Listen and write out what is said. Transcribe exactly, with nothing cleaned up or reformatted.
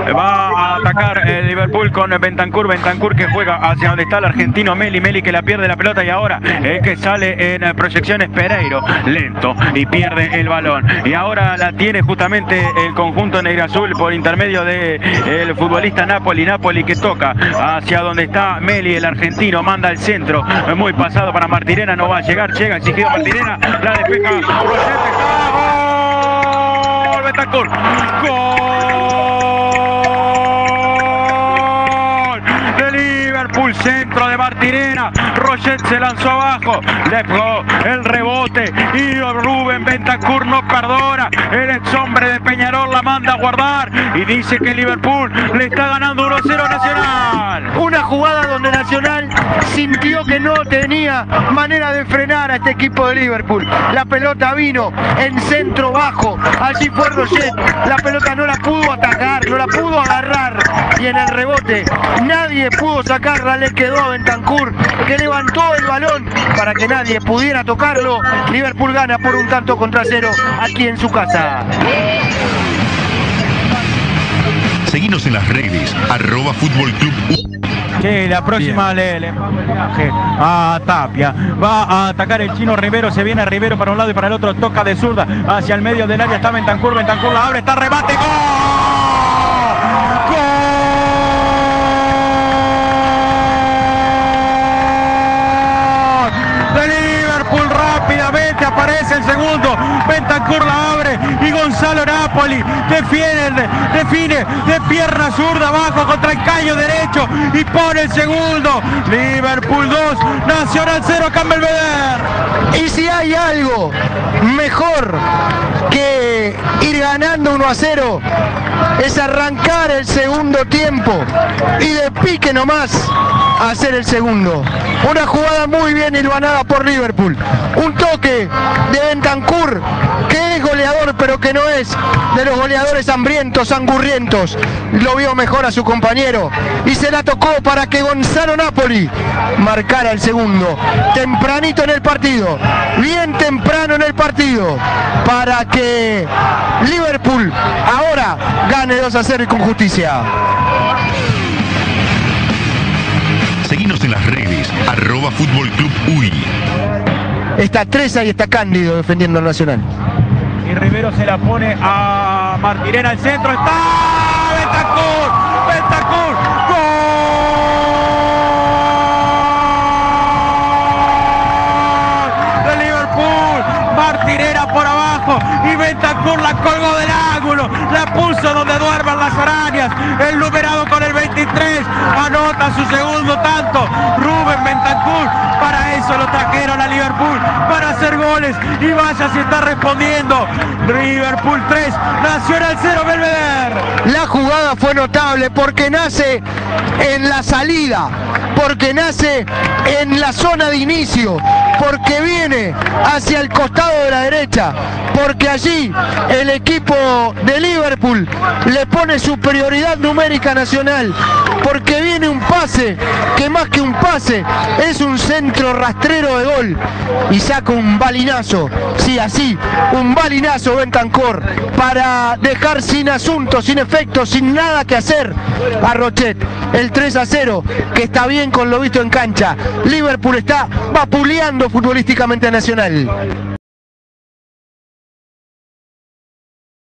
Va a atacar el Liverpool con Bentancur. Bentancur que juega hacia donde está el argentino Meli. Meli que la pierde la pelota y ahora el que sale en proyecciones Pereiro. Lento y pierde el balón. Y ahora la tiene justamente el conjunto negro-azul por intermedio del futbolista Napoli. Napoli que toca hacia donde está Meli, el argentino. Manda al centro. Muy pasado para Martirena. No va a llegar. Llega exigido Martirena. La despeja. Rochette está. ¡Gol! Bentancur. ¡Gol! Centro de Martirena, Rochette se lanzó abajo, le pegó el rebote y Rubén Bentancur no perdona, el ex hombre de Peñarol la manda a guardar y dice que Liverpool le está ganando uno cero a Nacional. Una jugada donde Nacional sintió que no tenía manera de frenar a este equipo de Liverpool. La pelota vino en centro bajo, allí fue Rochette, la pelota no la pudo atacar, no la pudo agarrar y en el rebote nadie pudo sacarla. Le quedó a Bentancur que levantó el balón para que nadie pudiera tocarlo. Liverpool gana por un tanto contra cero aquí en su casa. Seguinos en las redes, arroba Fútbol Club. Sí, la próxima le, le a Tapia. Va a atacar el chino Rivero. Se viene Rivero para un lado y para el otro. Toca de zurda hacia el medio del área. Está Bentancur. Bentancur la abre. Está rebate. ¡Gol! Aparece el segundo, Bentancur la abre y Gonzalo Napoli define, define de pierna zurda abajo contra el caño derecho y pone el segundo. Liverpool dos, Nacional cero, acá en Belvedere. Y si hay algo mejor que ir ganando uno a cero es arrancar el segundo tiempo y de pique nomás hacer el segundo. Una jugada muy bien hilvanada por Liverpool. Un toque de Bentancur, que es goleador, pero que no es de los goleadores hambrientos, angurrientos. Lo vio mejor a su compañero y se la tocó para que Gonzalo Napoli marcara el segundo. Tempranito en el partido, bien temprano en el partido, para que Liverpool ahora gane dos a cero y con justicia. Seguinos en las redes, arroba Fútbol Club U I. Está Treza y está Cándido defendiendo al Nacional. Y Rivero se la pone a Martirena al centro. ¡Está! ¡Bentancur! ¡Bentancur! ¡Gol! ¡De Liverpool! Martirena por abajo y Bentancur la colgó del ángulo. La puso donde duerman las arañas. El numerado con el veintitrés anota su segundo tanto. Rubén Bentancur. Para eso lo trajeron a Liverpool, para hacer goles y vaya si está respondiendo. Liverpool tres, Nacional cero, Belvedere. La jugada fue notable porque nace en la salida, porque nace en la zona de inicio, porque viene hacia el costado de la derecha, porque allí el equipo de Liverpool le pone superioridad numérica Nacional, porque viene un pase que más que un pase es un centro rastrero de gol y saca un balinazo, sí, así, un balinazo Bentancur para dejar sin asunto, sin efecto, sin nada que hacer a Rochette. El tres a cero que está bien con lo visto en cancha. Liverpool está vapuleando futbolísticamente a Nacional.